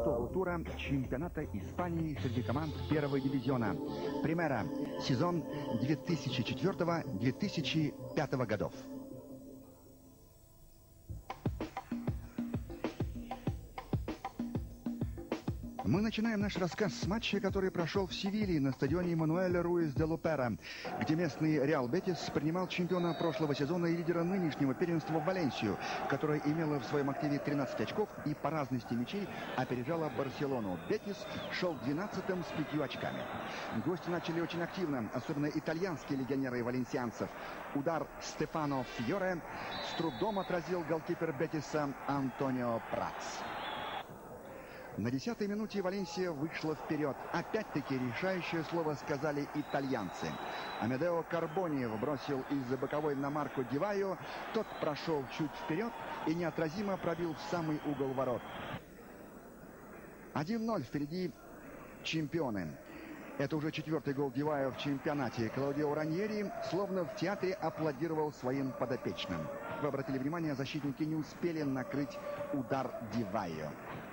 шестого тура чемпионата Испании среди команд первого дивизиона Примера, сезон 2004-2005 годов. Мы начинаем наш рассказ с матча, который прошел в Севилье на стадионе Мануэля Руис де Лопера, где местный Реал Бетис принимал чемпиона прошлого сезона и лидера нынешнего первенства Валенсию, которая имела в своем активе 13 очков и по разности мячей опережала Барселону. Бетис шел 12-м с 5 очками. Гости начали очень активно, особенно итальянские легионеры валенсианцев. Удар Стефано Фьоре с трудом отразил голкипер Бетиса Антонио Пратс. На 10-й минуте Валенсия вышла вперед. Опять-таки решающее слово сказали итальянцы. Амедео Карбони бросил из-за боковой на Марко Ди Вайо. Тот прошел чуть вперед и неотразимо пробил в самый угол ворот. 1-0 впереди чемпионы. Это уже 4-й гол Ди Вайо в чемпионате. Клаудио Раньери словно в театре аплодировал своим подопечным. Вы обратили внимание, защитники не успели накрыть удар Ди Вайо.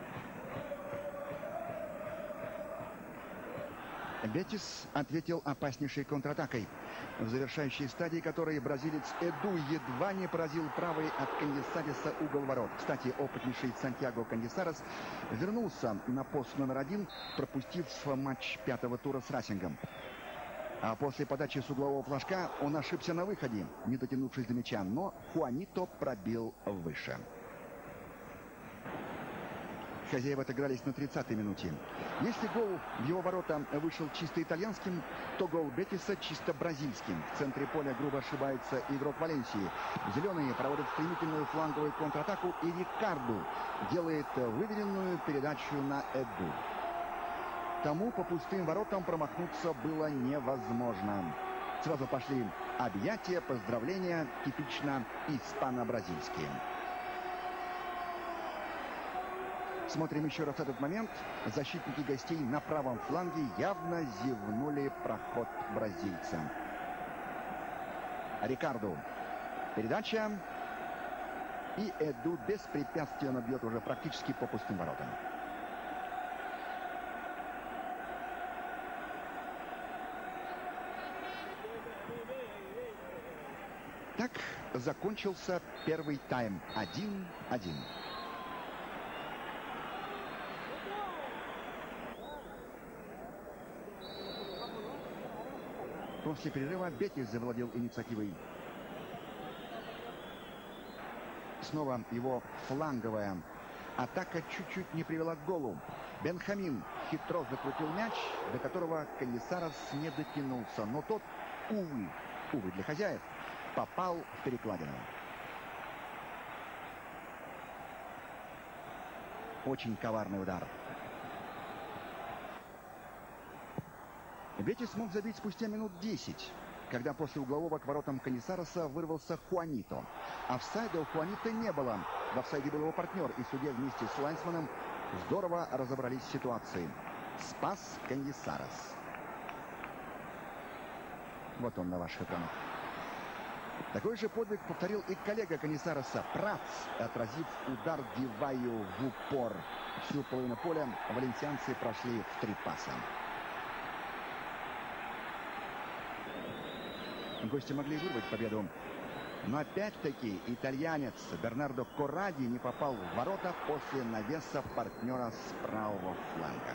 Бетис ответил опаснейшей контратакой, в завершающей стадии которой бразилец Эду едва не поразил правой от Каньесареса угол ворот. Кстати, опытнейший Сантьяго Каньесарес вернулся на пост номер 1, пропустив матч 5-го тура с Расингом. А после подачи с углового флажка он ошибся на выходе, не дотянувшись до мяча, но Хуанито пробил выше. Хозяева отыгрались на 30-й минуте. Если гол в его ворота вышел чисто итальянским, то гол Бетиса чисто бразильским. В центре поля грубо ошибается игрок Валенсии. Зеленые проводят стремительную фланговую контратаку, и Рикарду делает выверенную передачу на Эду. Тому по пустым воротам промахнуться было невозможно. Сразу пошли объятия, поздравления, типично испано-бразильские. Смотрим еще раз этот момент. Защитники гостей на правом фланге явно зевнули проход бразильца. Рикарду. Передача. И Эду беспрепятственно бьет уже практически по пустым воротам. Так закончился первый тайм. 1-1. После перерыва Бетис завладел инициативой. Снова его фланговая атака чуть-чуть не привела к голу. Бенхамин хитро закрутил мяч, до которого Каньесарес не дотянулся. Но тот, увы для хозяев, попал в перекладину. Очень коварный удар. Бетис смог забить спустя минут 10, когда после углового к воротам Каньесареса вырвался Хуанито. Офсайда у Хуанита не было. В офсайде был его партнер, и судья вместе с Лайнсманом здорово разобрались в ситуации. Спас Каньесарес. Вот он на ваших экранах. Такой же подвиг повторил и коллега Каньесареса Пратс, отразив удар Ди Вайо в упор. Всю половину поля валенсианцы прошли в 3 паса. Гости могли вырвать победу, но опять-таки итальянец Бернардо Корради не попал в ворота после навеса партнера с правого фланга.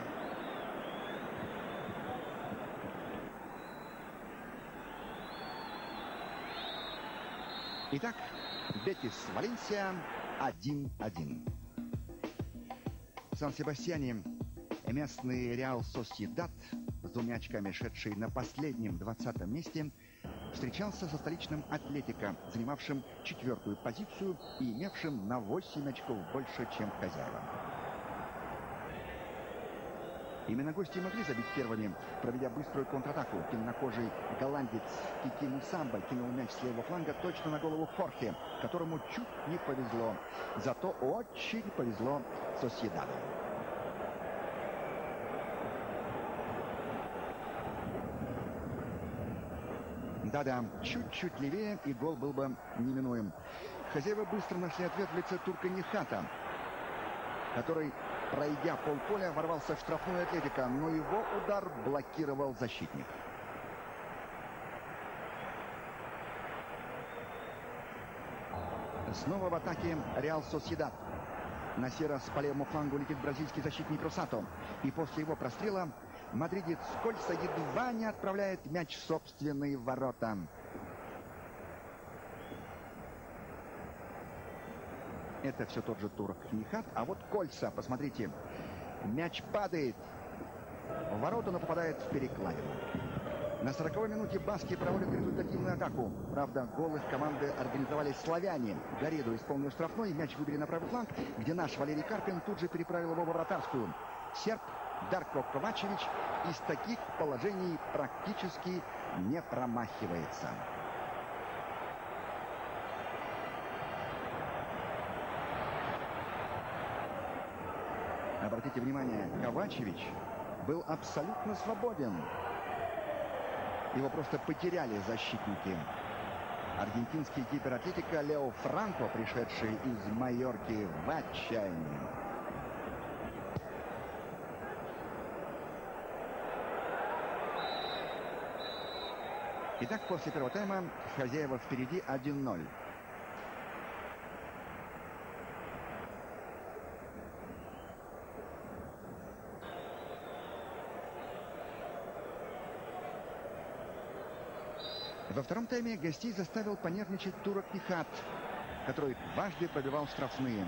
Итак, Бетис-Валенсия 1-1. В Сан-Себастьяне местный Реал Сосьедад, с 2 очками шедший на последнем 20-м месте, встречался со столичным Атлетико, занимавшим 4-ю позицию и имевшим на 8 очков больше, чем хозяева. Именно гости могли забить первыми, проведя быструю контратаку. Темнокожий голландец Кики Мусамба кинул мяч с левого фланга точно на голову Хорхе, которому чуть не повезло. Зато очень повезло Сосьедаду. Да-да, чуть-чуть левее, и гол был бы неминуем. Хозяева быстро нашли ответ в лице турка Нихата, который пройдя полполя, ворвался в штрафную Атлетика, но его удар блокировал защитник. Снова в атаке Реал Сосьедад. На сей раз по левому флангу летит бразильский защитник Росато. И после его прострела мадридец Кольца едва не отправляет мяч в собственные ворота. Это все тот же Турок Нихат. А вот Кольца, посмотрите, мяч падает в ворота, но попадает в перекладину. На 40-й минуте баски проводят результативную атаку. Правда, гол их команды организовали славяне. Гариду исполнил штрафной, мяч выбили на правый фланг, где наш Валерий Карпин тут же переправил его во вратарскую. Серб Дарко Ковачевич из таких положений практически не промахивается. Обратите внимание, Ковачевич был абсолютно свободен. Его просто потеряли защитники. Аргентинский кипер Атлетика Лео Франко, пришедший из Майорки, в отчаянии. Итак, после первого тайма хозяева впереди 1-0. Во втором тайме гостей заставил понервничать Турок Нихат, который дважды пробивал штрафные.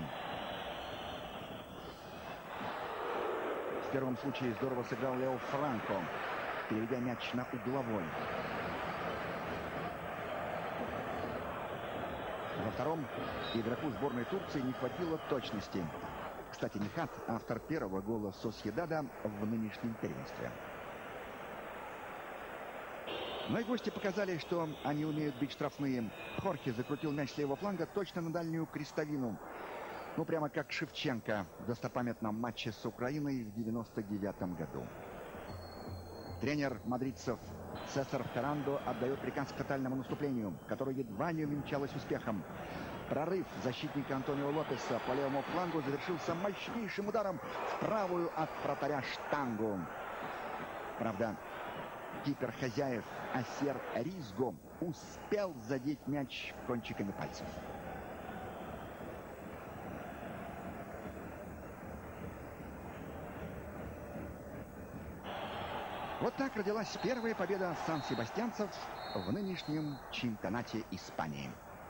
В первом случае здорово сыграл Лео Франко, переведя мяч на угловой. Во втором игроку сборной Турции не хватило точности. Кстати, Нихат — автор первого гола Сосьедада в нынешнем первенстве. Но и гости показали, что они умеют бить штрафные. Хорхе закрутил мяч с левого фланга точно на дальнюю крестовину. Ну, прямо как Шевченко в достопамятном матче с Украиной в 99 году. Тренер мадридцев Сесар Феррандо отдает приказ к тотальному наступлению, которое едва не увенчалось успехом. Прорыв защитника Антонио Лопеса по левому флангу завершился мощнейшим ударом в правую от вратаря штангу. Правда, кипер хозяев Асер Ризго успел задеть мяч кончиками пальцев. Вот так родилась первая победа сан-себастьянцев в нынешнем чемпионате Испании.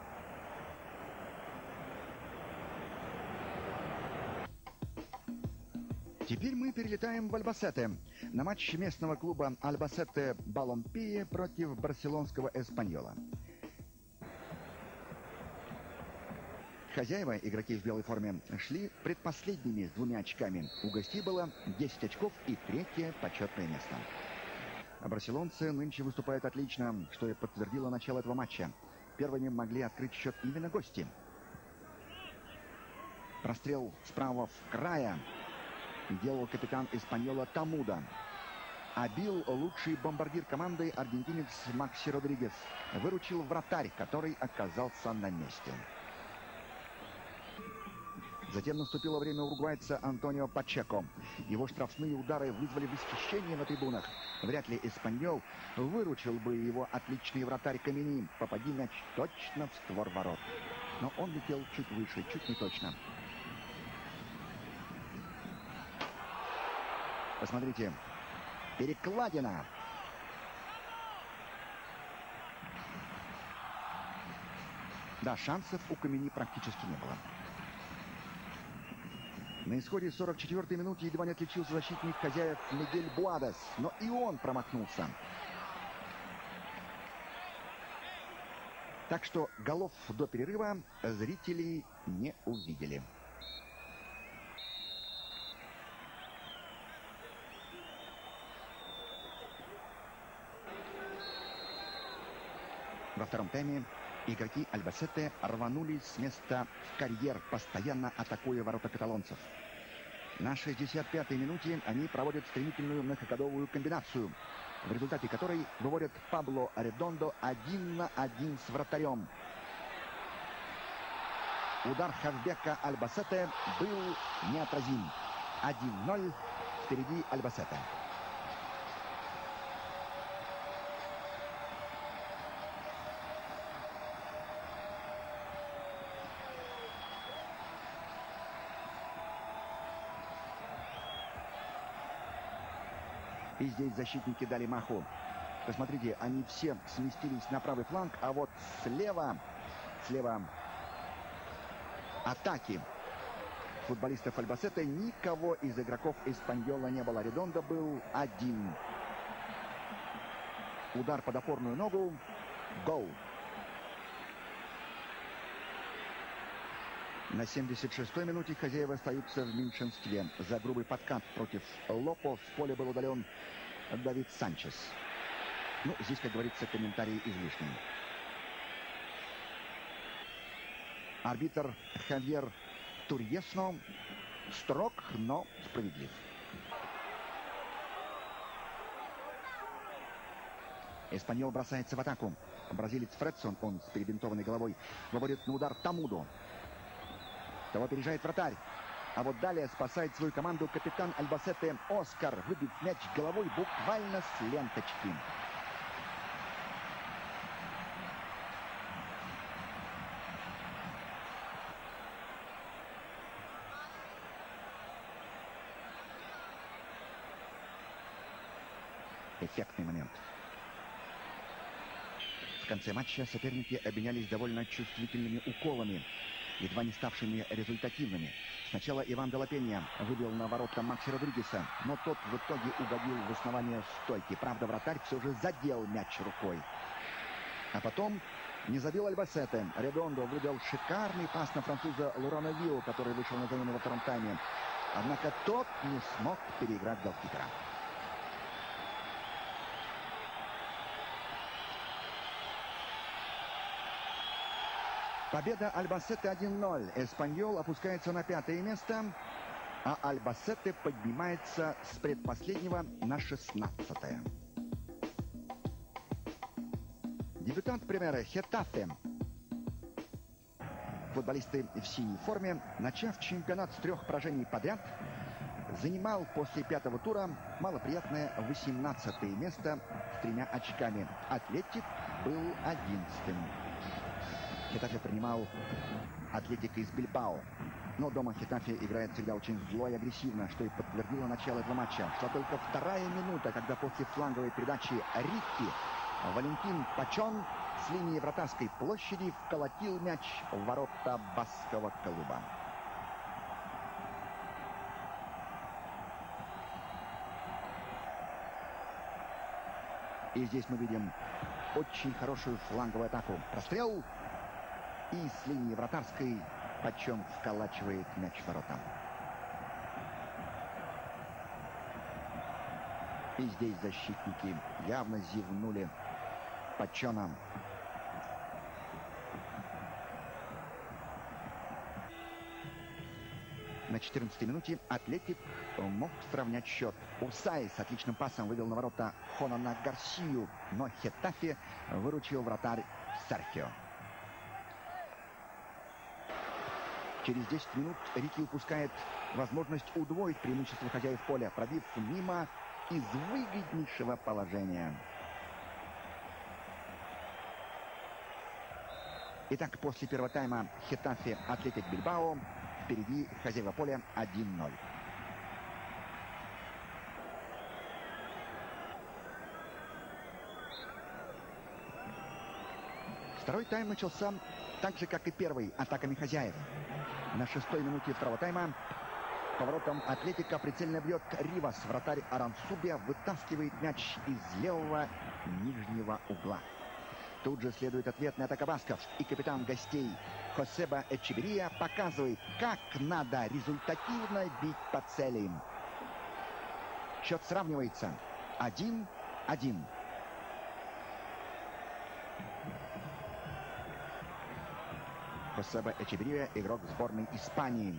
Теперь мы перелетаем в Альбасете на матч местного клуба Альбасете Баломпие против барселонского Эспаньола. Хозяева, игроки в белой форме, шли предпоследними с 2 очками. У гостей было 10 очков и 3-е почетное место. А барселонцы нынче выступают отлично, что и подтвердило начало этого матча. Первыми могли открыть счет именно гости. Прострел справа в края делал капитан Эспаньола Тамуда. А бил лучший бомбардир команды аргентинец Макси Родригес. Выручил вратарь, который оказался на месте. Затем наступило время уругвайца Антонио Пачеко. Его штрафные удары вызвали восхищение на трибунах. Вряд ли Эспаньол выручил бы его отличный вратарь Камени. Попади мяч точно в створ ворот. Но он летел чуть выше, чуть не точно. Посмотрите. Перекладина. Да, шансов у Камени практически не было. На исходе 44-й минуты едва не отличился защитник хозяев Мигель Буадес, но и он промахнулся. Так что голов до перерыва зрители не увидели. Во втором тайме игроки Альбасете рванулись с места в карьер, постоянно атакуя ворота каталонцев. На 65-й минуте они проводят стремительную многоходовую комбинацию, в результате которой выводят Пабло Редондо 1 на 1 с вратарем. Удар хавбека Альбасете был неотразим. 1-0. Впереди Альбасете. И здесь защитники дали маху. Посмотрите, они все сместились на правый фланг, а вот слева атаки футболистов Альбасете. Никого из игроков Эспаньола не было. Редондо был один. Удар под опорную ногу. Гол. На 76-й минуте хозяева остаются в меньшинстве. За грубый подкат против Лопо с поля был удален Давид Санчес. Ну, здесь, как говорится, комментарии излишние. Арбитр Хавьер Турьесно строг, но справедлив. Эспаньол бросается в атаку. Бразилец Фредсон, он с перебинтованной головой, выводит на удар Тамудо. Того опережает вратарь. А вот далее спасает свою команду капитан Альбасете Оскар. Выбит мяч головой буквально с ленточки. Эффектный момент. В конце матча соперники обменялись довольно чувствительными уколами, едва не ставшими результативными. Сначала Иван де ла Пенья выбил на ворота Макси Родригеса, но тот в итоге угодил в основание стойки. Правда, вратарь все же задел мяч рукой. А потом не забил Альбасете. Редондо выдал шикарный пас на француза Лорана Вио, который вышел на замену во втором тайме. Однако тот не смог переиграть голкипера. Победа Альбасете 1-0. Эспаньол опускается на 5-е место, а Альбасете поднимается с предпоследнего на 16-е. Дебютант Примера Хетафе. Футболисты в синей форме, начав чемпионат с 3 поражений подряд, занимал после 5-го тура малоприятное 18-е место с 3 очками. Атлетик был 11-м. Хетафе принимал Атлетико из Бильбао. Но дома Хетафе играет всегда очень зло и агрессивно, что и подтвердило начало этого матча. Шла только 2-я минута, когда после фланговой передачи Рикки Валентин Пачон с линии вратарской площади вколотил мяч в ворота баскского клуба. И здесь мы видим очень хорошую фланговую атаку. Прострел. И с линии вратарской Пачон вколачивает мяч в ворота. И здесь защитники явно зевнули Пачона. На 14-й минуте Атлетик мог сравнять счет. Усай с отличным пасом вывел на ворота Хонана Гарсию, но Хетафе выручил вратарь Серхио. Через 10 минут Рикки упускает возможность удвоить преимущество хозяев поля, пробив мимо из выгоднейшего положения. Итак, после первого тайма Хетафе Атлетик Бильбао. Впереди хозяева поля 1-0. Второй тайм начался так же, как и первый, атаками хозяев. На 6-й минуте второго тайма поворотом Атлетика прицельно бьет Ривас. Вратарь Арансубия вытаскивает мяч из левого нижнего угла. Тут же следует ответная атака басков. И капитан гостей Хосеба Эчеверия показывает, как надо результативно бить по цели. Счет сравнивается 1-1. Хосеба Эчеверия, игрок сборной Испании.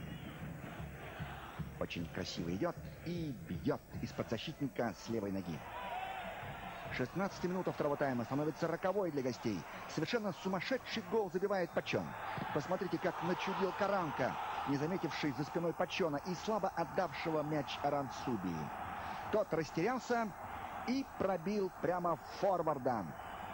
Очень красиво идет и бьет из-под защитника с левой ноги. 16 минута второго тайма становится роковой для гостей. Совершенно сумасшедший гол забивает Пачон. Посмотрите, как начудил Каранка. не заметивший за спиной Пачона и слабо отдавшего мяч Арансуби. Тот растерялся и пробил прямо в форварда.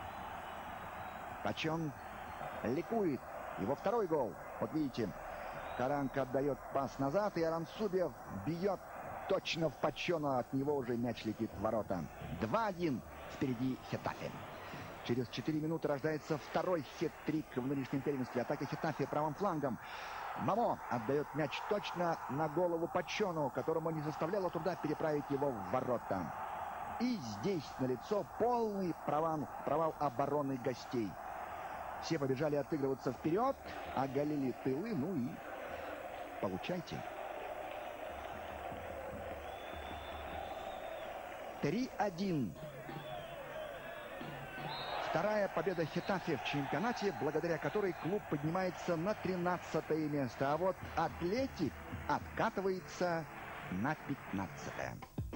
Пачон ликует. Его второй гол. Вот видите, Каранка отдает пас назад, и Арансуби бьет точно в Пачона. От него уже мяч летит в ворота. 2-1 впереди Хетафе. Через 4 минуты рождается второй хет-трик в нынешнем первенстве. Атака Хетафе правым флангом. Мамо отдает мяч точно на голову Пачону, которому не заставляло труда переправить его в ворота. И здесь налицо полный провал обороны гостей. Все побежали отыгрываться вперед, оголили тылы, ну и получайте. 3-1. Вторая победа Хетафе в чемпионате, благодаря которой клуб поднимается на 13-е место. А вот Атлетик откатывается на 15-е.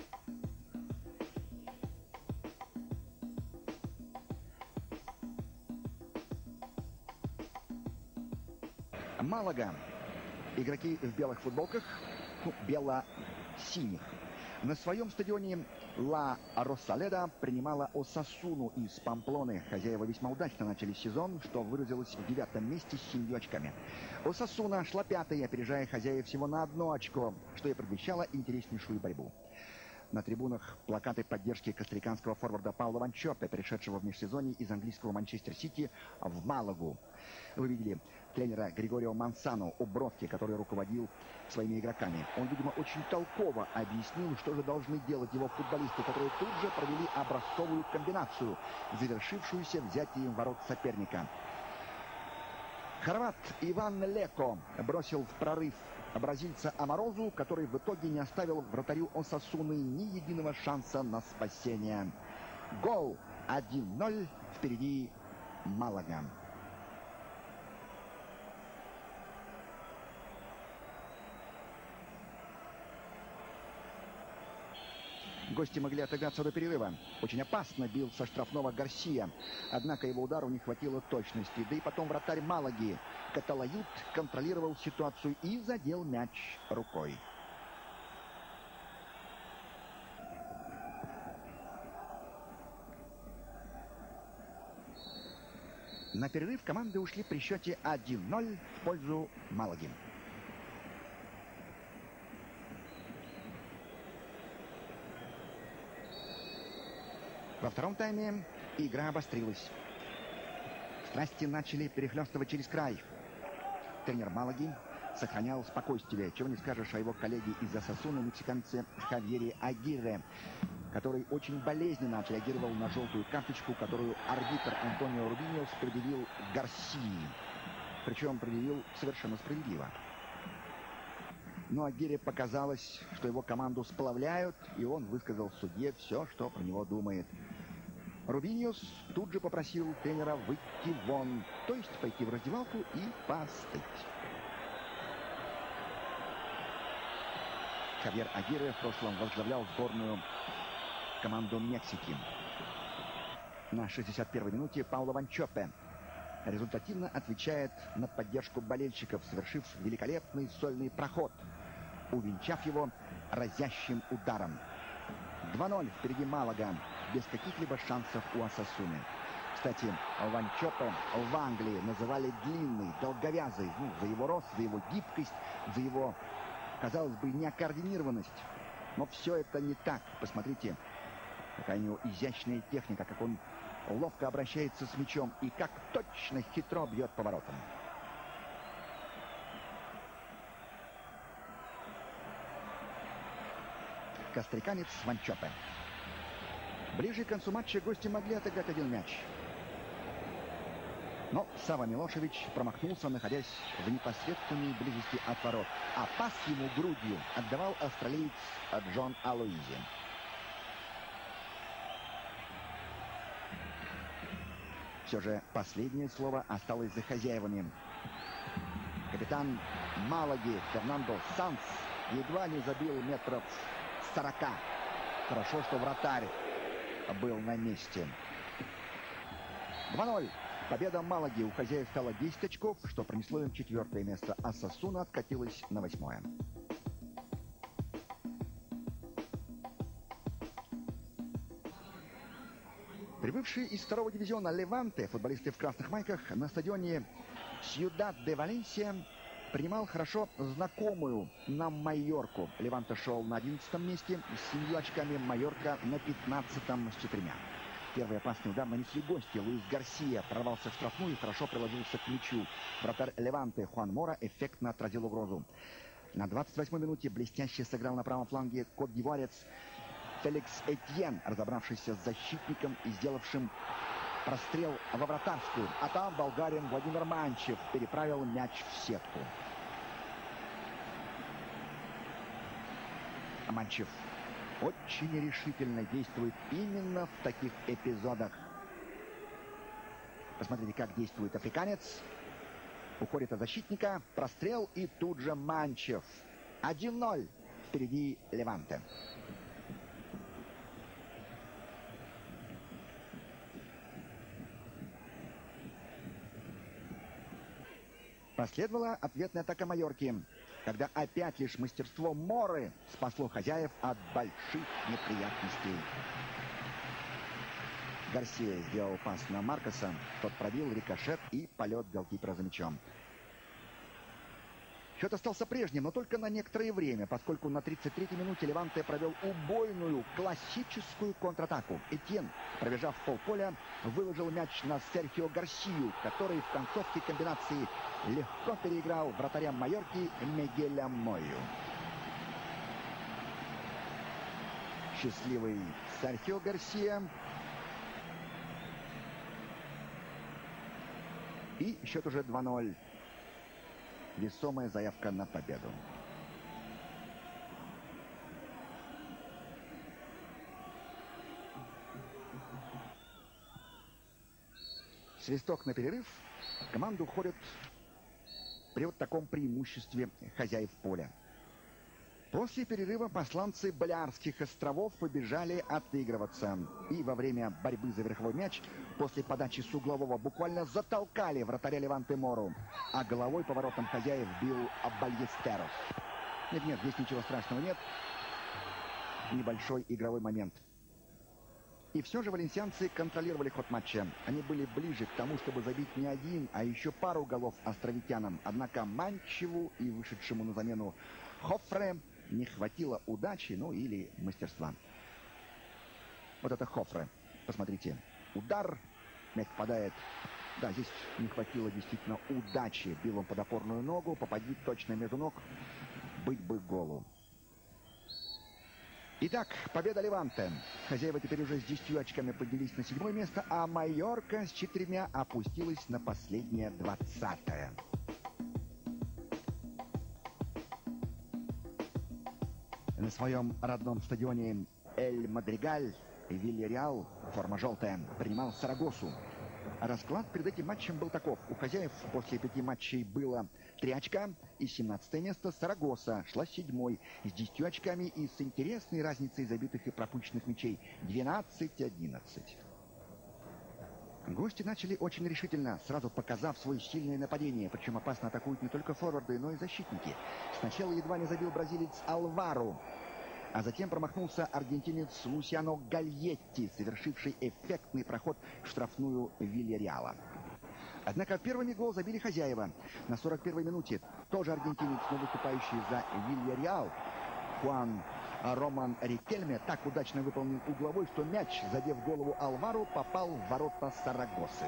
Малага. Игроки в белых футболках, бело-синих. На своем стадионе Ла Росаледа принимала Осасуну из Памплоны. Хозяева весьма удачно начали сезон, что выразилось в 9-м месте с 7 очками. Осасуна шла 5-й, опережая хозяев всего на 1 очко, что и предвещало интереснейшую борьбу. На трибунах плакаты поддержки костариканского форварда Паула Ванчопе, перешедшего в межсезонье из английского Манчестер Сити в Малагу. Вы видели тренера Григорио Мансано у бровки, который руководил своими игроками. Он, видимо, очень толково объяснил, что же должны делать его футболисты, которые тут же провели образцовую комбинацию, завершившуюся взятием ворот соперника. Хорват Иван Леко бросил в прорыв бразильца Аморозу, который в итоге не оставил вратарю Осасуны ни единого шанса на спасение. Гол 1-0, впереди Малага. Гости могли отыграться до перерыва. Очень опасно бил со штрафного Гарсия. Однако его удару не хватило точности. Да и потом вратарь Малаги Каталают контролировал ситуацию и задел мяч рукой. На перерыв команды ушли при счете 1-0 в пользу Малаги. Во втором тайме игра обострилась. Страсти начали перехлестывать через край. Тренер Малаги сохранял спокойствие. Чего не скажешь о его коллеге из Осасуны, мексиканце Хавьере Агирре, который очень болезненно отреагировал на желтую карточку, которую арбитр Антонио Рубиньос предъявил Гарсии. Причем предъявил совершенно справедливо. Но Агирре показалось, что его команду сплавляют, и он высказал судье все, что про него думает. Рубиньос тут же попросил тренера выйти вон, то есть пойти в раздевалку и поостыть. Хавьер Агирре в прошлом возглавлял сборную команду Мексики. На 61-й минуте Пауло Ванчопе результативно отвечает на поддержку болельщиков, совершив великолепный сольный проход, увенчав его разящим ударом. 2-0 впереди Малага, без каких-либо шансов у Осасуны. Кстати, Ванчопе в Англии называли длинный, долговязый, за его рост, за его гибкость, за его, казалось бы, неокоординированность. Но все это не так. Посмотрите, какая у него изящная техника, как он ловко обращается с мячом и как точно хитро бьет по воротам. Костариканец Ванчопе. Ближе к концу матча гости могли отыграть один мяч. Но Сава Милошевич промахнулся, находясь в непосредственной близости от ворот. А пас ему грудью отдавал австралиец Джон Алоизи. Все же последнее слово осталось за хозяевами. Капитан Малаги Фернандо Санс едва не забил метров 40. Хорошо, что вратарь был на месте. 2-0 Победа Малаги у хозяев стала 10 очков, что принесло им 4-е место, а Осасуна откатилась на 8-е. Прибывшие из 2-го дивизиона Леванте, футболисты в красных майках, на стадионе Сьюдад де Валенсия принимал хорошо знакомую нам Майорку. Леванте шел на 11-м месте с 7 очками, Майорка на 15-м с 4. Первый опасный удар нанесли гости. Луис Гарсия прорвался в штрафную и хорошо приложился к мячу. Вратарь Леванте Хуан Мора эффектно отразил угрозу. На 28-й минуте блестяще сыграл на правом фланге кот-д'ивуарец Феликс Этьен, разобравшийся с защитником и сделавшим прострел во вратарскую. А там болгарин Владимир Манчев переправил мяч в сетку. Манчев очень решительно действует именно в таких эпизодах. Посмотрите, как действует африканец. Уходит от защитника, прострел и тут же Манчев. 1-0 впереди Леванте. Последовала ответная атака Майорки, когда опять лишь мастерство Моры спасло хозяев от больших неприятностей. Гарсия сделал пас на Маркоса, тот пробил рикошет и полет голкипера за мячом. Счет остался прежним, но только на некоторое время, поскольку на 33-й минуте Леванте провел убойную классическую контратаку. Этьен, пробежав полполя, выложил мяч на Серхио Гарсию, который в концовке комбинации легко переиграл вратаря Майорки Мигеля Мою. Счастливый Серхио Гарсия. И счет уже 2-0. Весомая заявка на победу. Свисток на перерыв. Команда уходит при вот таком преимуществе хозяев поля. После перерыва посланцы Балиарских островов побежали отыгрываться. И во время борьбы за верховой мяч после подачи с углового буквально затолкали вратаря Леванте Мору. А головой по воротам хозяев бил Бальестерос. Нет, здесь ничего страшного нет. Небольшой игровой момент. И все же валенсианцы контролировали ход матча. Они были ближе к тому, чтобы забить не один, а еще пару голов островитянам. Однако Манчеву и вышедшему на замену Хофре не хватило удачи, ну или мастерства. Вот это Хофре. Посмотрите. Удар. Мяч попадает. Да, здесь не хватило действительно удачи. Бил он под опорную ногу. Попади точно между ног. Быть бы голу. Итак, победа Леванте. Хозяева теперь уже с 10 очками поднялись на 7-е место, а Майорка с 4 опустилась на последнее 20-е. На своем родном стадионе Эль Мадригаль Вильяреал, форма желтая, принимал Сарагосу. Расклад перед этим матчем был таков. У хозяев после 5 матчей было 3 очка, и 17 место Сарагоса шла 7-й с 10 очками и с интересной разницей забитых и пропущенных мячей 12-11. Гости начали очень решительно, сразу показав свое сильное нападение. Причем опасно атакуют не только форварды, но и защитники. Сначала едва не забил бразилец Алваро, а затем промахнулся аргентинец Лусиано Гальетти, совершивший эффектный проход в штрафную Вильяреала. Однако первыми гол забили хозяева. На 41-й минуте тоже аргентинец, но выступающий за Вильяреал, Хуан Роман Рикельме, так удачно выполнил угловой, что мяч, задев голову Алваро, попал в ворота Сарагосы.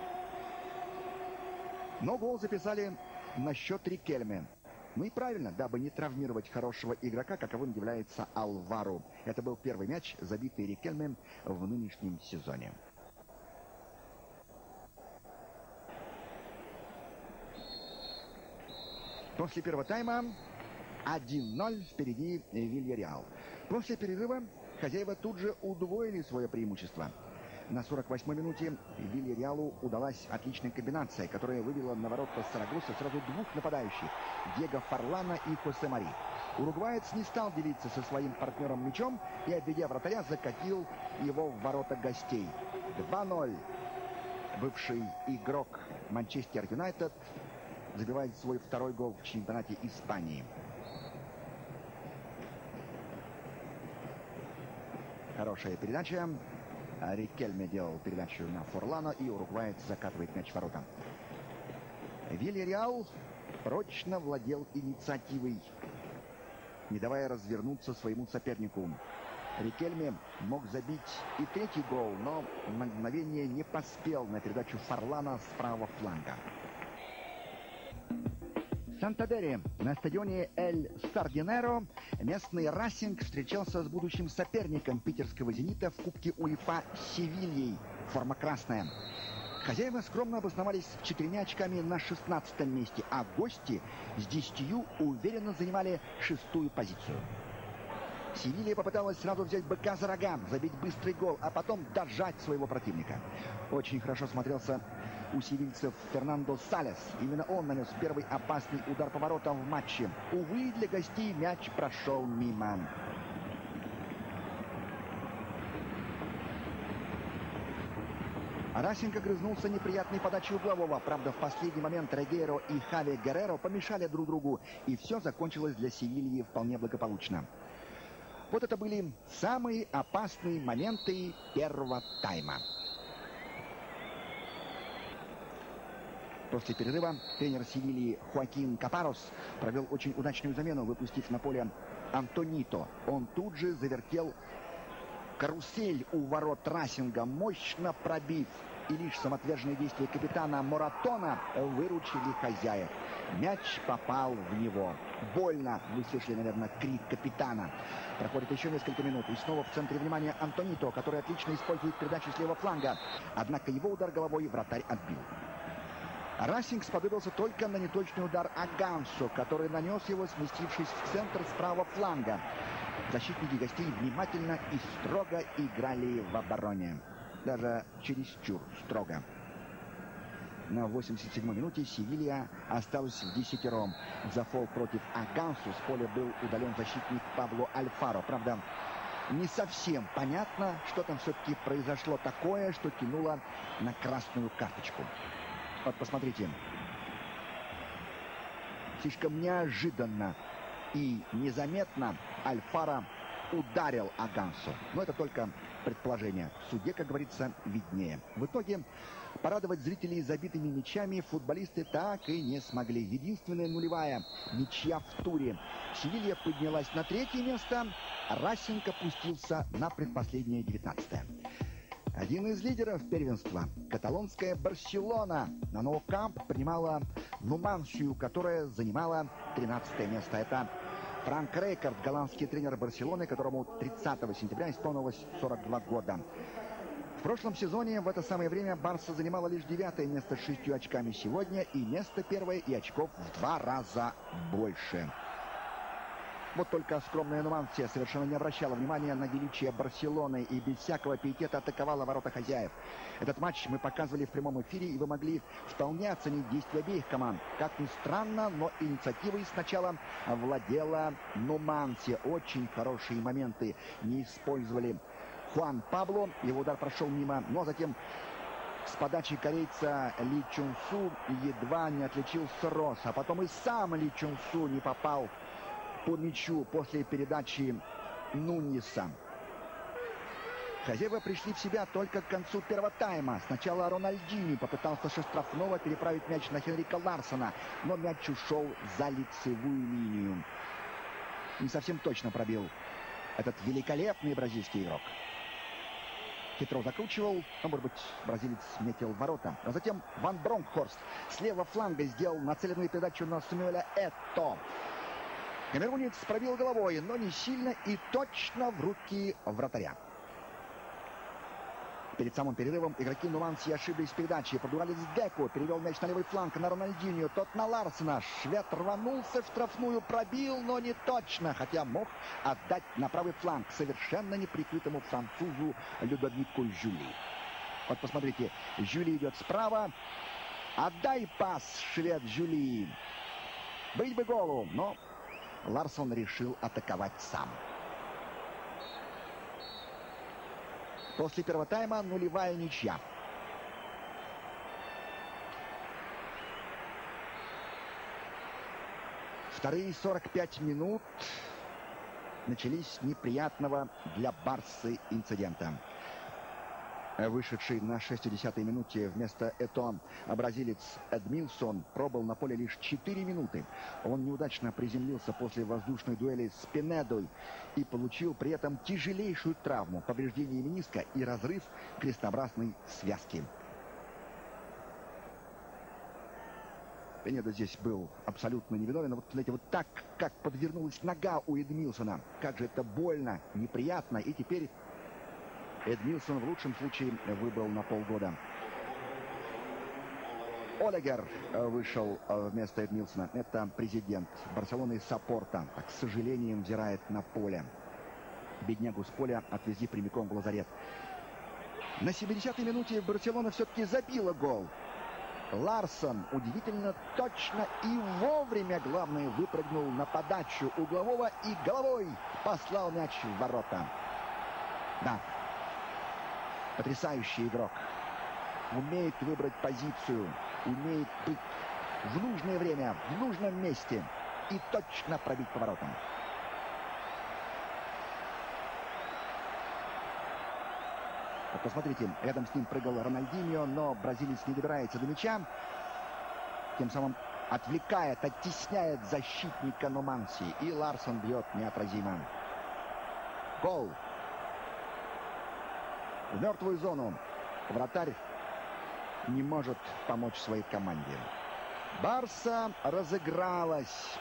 Но гол записали на счет Рикельме. Ну и правильно, дабы не травмировать хорошего игрока, каковым является Алваро. Это был первый мяч, забитый Рикельме в нынешнем сезоне. После первого тайма 1-0 впереди Вильяреал. После перерыва хозяева тут же удвоили свое преимущество. На 48-й минуте Вильяреалу удалась отличная комбинация, которая вывела на ворота Сарагосы сразу двух нападающих – Диего Фарлана и Хосе Мари. Уругваец не стал делиться со своим партнером мячом и, обведя вратаря, закатил его в ворота гостей. 2-0 бывший игрок Манчестер Юнайтед, забивает свой второй гол в чемпионате Испании. Хорошая передача. Рикельме делал передачу на Форлана, и уругваец закатывает мяч в ворота. Вильяреал прочно владел инициативой, не давая развернуться своему сопернику. Рикельме мог забить и третий гол, но на мгновение не поспел на передачу Форлана с правого фланга. В Сантандере на стадионе Эль Сардинеро местный Расинг встречался с будущим соперником питерского «Зенита» в Кубке УЕФА Севильей. Форма красная. Хозяева скромно обосновались 4 очками на 16-м месте, а гости с 10 уверенно занимали 6-ю позицию. Севилья попыталась сразу взять быка за рога, забить быстрый гол, а потом дожать своего противника. Очень хорошо смотрелся у севильцев Фернандо Салес. Именно он нанес первый опасный удар по воротам в матче. Увы, для гостей мяч прошел мимо. Расинг огрызнулся неприятной подачей углового. Правда, в последний момент Регейро и Хави Герреро помешали друг другу, и все закончилось для Севильи вполне благополучно. Вот это были самые опасные моменты первого тайма. После перерыва тренер Севильи Хоакин Капарос провел очень удачную замену, выпустив на поле Антонито. Он тут же завертел карусель у ворот Расинга, мощно пробив, и лишь самоотверженные действия капитана Моратона выручили хозяев. Мяч попал в него. Больно, вы слышали, наверное, крик капитана. Проходит еще несколько минут, и снова в центре внимания Антонито, который отлично использует передачу с левого фланга. Однако его удар головой вратарь отбил. Расинг сподобился только на неточный удар Агансо, который нанес его, сместившись в центр с правого фланга. Защитники гостей внимательно и строго играли в обороне. Даже чересчур строго. На 87-й минуте Севилья осталась в 10-ром. За фол против Агансу с поля был удален защитник Пабло Альфаро. Правда, не совсем понятно, что там все-таки произошло такое, что тянуло на красную карточку. Вот посмотрите. Слишком неожиданно и незаметно Альфаро ударил Агансу. Но это только предположение. В суде, как говорится, виднее. В итоге порадовать зрителей забитыми мячами футболисты так и не смогли. Единственная нулевая ничья в туре. Севилья поднялась на 3-е место. Расинг опустился на предпоследнее 19-е. Один из лидеров первенства, каталонская Барселона, на Nou Camp принимала Нумансию, которая занимала 13-е место. Это Франк Рейкард, голландский тренер Барселоны, которому 30 сентября исполнилось 42 года. В прошлом сезоне в это самое время Барса занимала лишь 9-е место с 6 очками. Сегодня и место 1-е, и очков в 2 раза больше. Вот только скромная Нумансия совершенно не обращала внимания на величие Барселоны и без всякого пиетета атаковала ворота хозяев. Этот матч мы показывали в прямом эфире, и вы могли вполне оценить действия обеих команд. Как ни странно, но инициативой сначала владела Нумансия. Очень хорошие моменты не использовали Хуан Пабло. Его удар прошел мимо, но затем с подачи корейца Ли Чун Су едва не отличился Росс. А потом и сам Ли Чун Су не попал по мячу после передачи Нуньеса. Хозяева пришли в себя только к концу первого тайма. Сначала Рональдини попытался со штрафного переправить мяч на Хенрика Ларсона, но мяч ушел за лицевую линию. Не совсем точно пробил этот великолепный бразильский игрок. Хитро закручивал, но, может быть, бразилец метил в ворота. А затем Ван Бронкхорст с левого фланга сделал нацеленную передачу на Самуэля Этто. Камерунец пробил головой, но не сильно и точно в руки вратаря. Перед самым перерывом игроки Нумансии ошиблись в передаче. Португалец Деку перевел мяч на левый фланг на Рональдиньо. Тот на Ларсена. Швед рванулся в штрафную, пробил, но не точно. Хотя мог отдать на правый фланг совершенно неприкрытому французу Людовику Жюли. Вот посмотрите, Жюли идет справа. Отдай пас, швед Жюли. Быть бы голу, но Ларсон решил атаковать сам. После первого тайма нулевая ничья. Вторые 45 минут начались с неприятного для Барсы инцидента. Вышедший на 60-й минуте вместо Этон бразилец Эдмилсон пробыл на поле лишь 4 минуты. Он неудачно приземлился после воздушной дуэли с Пинедой и получил при этом тяжелейшую травму, повреждение мениска и разрыв крестообразной связки. Пинеда здесь был абсолютно невиновен. Вот, знаете, вот так, как подвернулась нога у Эдмилсона. Как же это больно, неприятно. И теперь Эдмилсон в лучшем случае выбыл на полгода. Олегер вышел вместо Эдмилсона. Это президент Барселоны Саппорта. Так, с сожалением взирает на поле. Беднягу с поля отвезли прямиком в лазарет. На 70-й минуте Барселона все-таки забила гол. Ларсон удивительно точно и вовремя, главное, выпрыгнул на подачу углового и головой послал мяч в ворота. Да, потрясающий игрок. Умеет выбрать позицию, умеет быть в нужное время, в нужном месте и точно пробить по воротам. Вот посмотрите, рядом с ним прыгал Рональдиньо, но бразилец не добирается до мяча, тем самым отвлекает, оттесняет защитника Нуманси, и Ларсон бьет неотразимо. Гол. В мертвую зону. Вратарь не может помочь своей команде. Барса разыгралась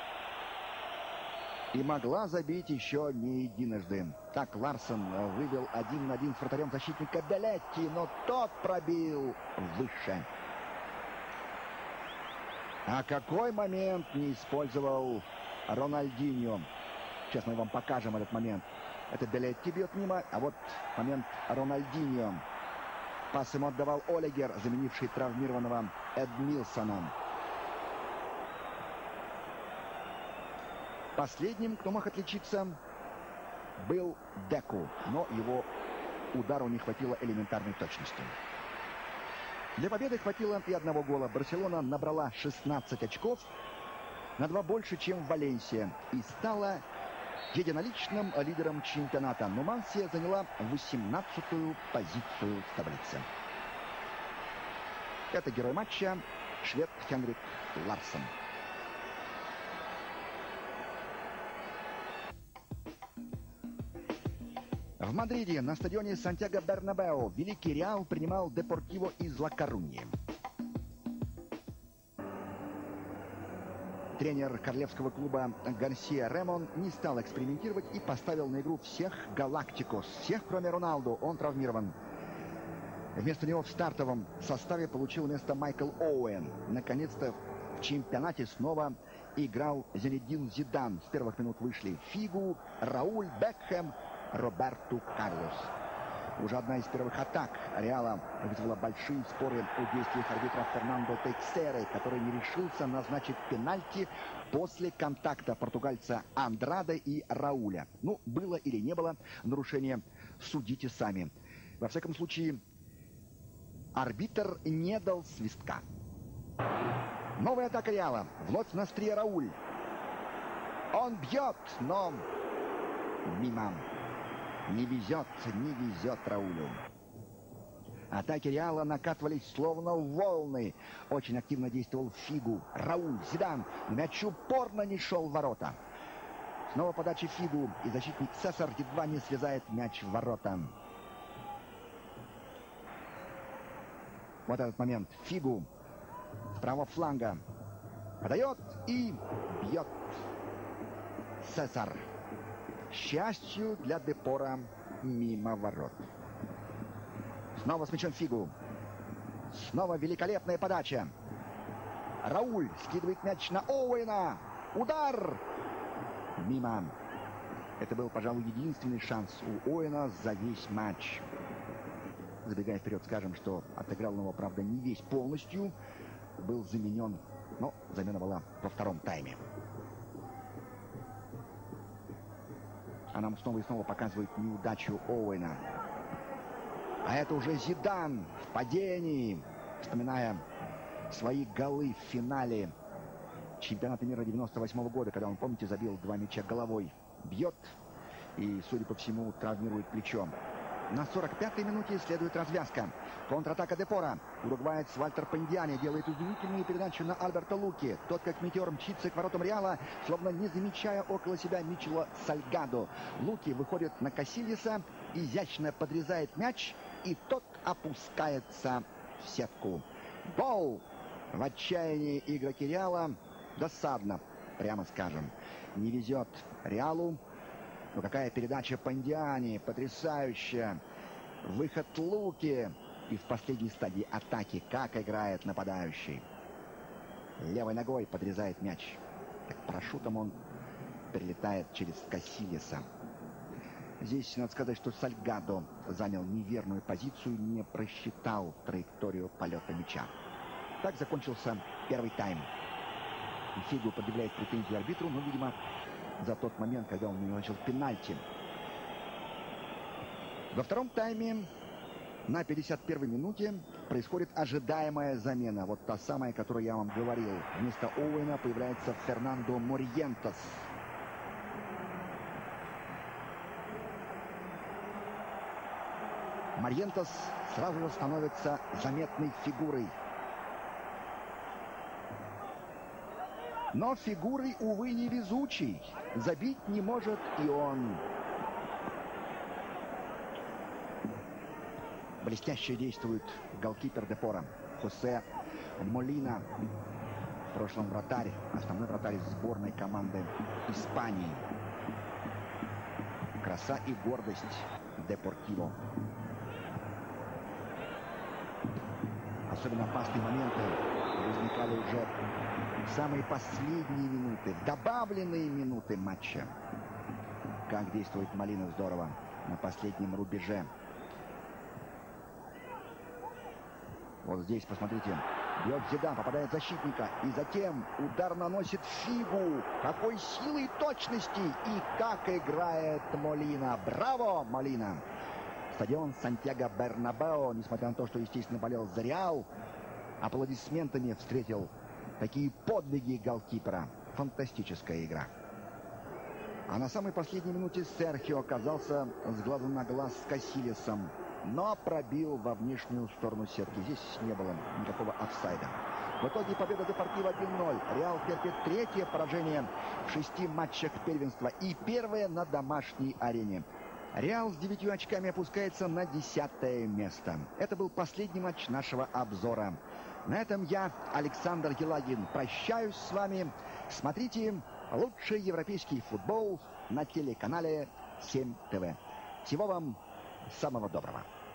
и могла забить еще не единожды. Так Ларсон вывел 1-1 с вратарем защитника Белетти, но тот пробил выше. А какой момент не использовал Рональдиньо? Сейчас мы вам покажем этот момент. Это Белетти бьет мимо, а вот момент Рональдиньо. Пас ему отдавал Олегер, заменивший травмированного Эдмилсона. Последним, кто мог отличиться, был Деку, но его удару не хватило элементарной точности. Для победы хватило и одного гола. Барселона набрала 16 очков, на 2 больше, чем Валенсия, и стала единоличным лидером чемпионата. Нумансия заняла 18-ю позицию в таблице. Это герой матча, швед Хенрик Ларсон. В Мадриде на стадионе Сантьяго Бернабеу великий Реал принимал Депортиво из Ла-Коруньи. Тренер королевского клуба Гарсия Ремон не стал экспериментировать и поставил на игру всех галактикос. Всех, кроме Роналду, он травмирован. Вместо него в стартовом составе получил место Майкл Оуэн. Наконец-то в чемпионате снова играл Зинедин Зидан. С первых минут вышли Фигу, Рауль, Бекхэм, Роберту Карлос. Уже одна из первых атак Реала вызвала большие споры о действиях арбитра Фернандо Тейксеры, который не решился назначить пенальти после контакта португальца Андраде и Рауля. Ну, было или не было нарушение, судите сами. Во всяком случае, арбитр не дал свистка. Новая атака Реала. Вновь на острие Рауль. Он бьет, но мимо. Не везет Раулю. Атаки Реала накатывались словно волны. Очень активно действовал Фигу. Рауль, Зидан. Мяч упорно не шел в ворота. Снова подача Фигу. И защитник Сесар едва не срезает мяч в ворота. Вот этот момент. Фигу с правого фланга подает и бьет Сесар. К счастью для Депора, мимо ворот. Снова с мячом Фигу. Снова великолепная подача. Рауль скидывает мяч на Оуэна. Удар! Мимо. Это был, пожалуй, единственный шанс у Оуэна за весь матч. Забегая вперед, скажем, что отыграл он его, правда, не весь полностью. Был заменен, но замена была во втором тайме. А нам снова и снова показывают неудачу Оуэна. А это уже Зидан в падении, вспоминая свои голы в финале чемпионата мира 98 года, когда он, помните, забил 2 мяча головой. Бьет и, судя по всему, травмирует плечо. На 45-й минуте следует развязка. Контратака Депора. Уругваец Вальтер Пандиани делает удивительную передачу на Альберто Луки. Тот, как метеор, мчится к воротам Реала, словно не замечая около себя Мичело Сальгадо. Луки выходит на Касильеса, изящно подрезает мяч, и тот опускается в сетку. Гол! В отчаянии игроки Реала. Досадно, прямо скажем. Не везет Реалу. Но какая передача Пандиани, потрясающая. Выход Луки. И в последней стадии атаки, как играет нападающий. Левой ногой подрезает мяч. Как парашютом он перелетает через Касильеса. Здесь надо сказать, что Сальгадо занял неверную позицию, не просчитал траекторию полета мяча. Так закончился первый тайм. Фигу предъявляет претензии арбитру, но, видимо, за тот момент, когда он не начал пенальти. Во втором тайме на 51-й минуте происходит ожидаемая замена. Вот та самая, о которой я вам говорил. Вместо Оуэна появляется Фернандо Мориентос. Мориентос сразу же становится заметной фигурой. Но фигурой, увы, невезучий. Забить не может и он. Блестяще действует голкипер Депора Хосе Молина. В прошлом вратарь, основной вратарь сборной команды Испании. Краса и гордость Депортиво. Особенно опасные моменты возникали уже в самые последние минуты, добавленные минуты матча. Как действует Молина здорово на последнем рубеже. Вот здесь, посмотрите, бьет Зидан, попадает в защитника. И затем удар наносит Фигу. Какой силы и точности. И как играет Молина. Браво, Молина. Стадион Сантьяго Бернабео, несмотря на то, что, естественно, болел за Реал, аплодисментами встретил такие подвиги голкипера. Фантастическая игра. А на самой последней минуте Серхио оказался с глазу на глаз с Касильесом, но пробил во внешнюю сторону сетки. Здесь не было никакого офсайда. В итоге победа Депортиво 1-0. Реал терпит третье поражение в 6 матчах первенства и первое на домашней арене. Реал с 9 очками опускается на 10-е место. Это был последний матч нашего обзора. На этом я, Александр Елагин, прощаюсь с вами. Смотрите лучший европейский футбол на телеканале 7 ТВ. Всего вам самого доброго.